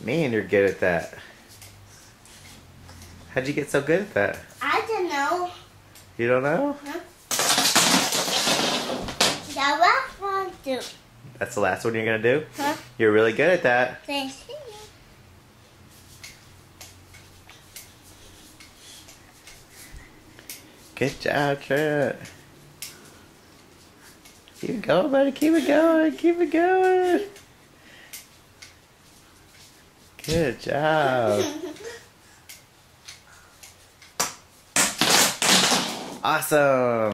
Man, you're good at that. How'd you get so good at that? I don't know. You don't know? Huh? The last one too. That's the last one you're gonna do? Huh? You're really good at that. Thanks. Good job, Trent. Keep it going, buddy. Keep it going. Keep it going. Good job. Awesome.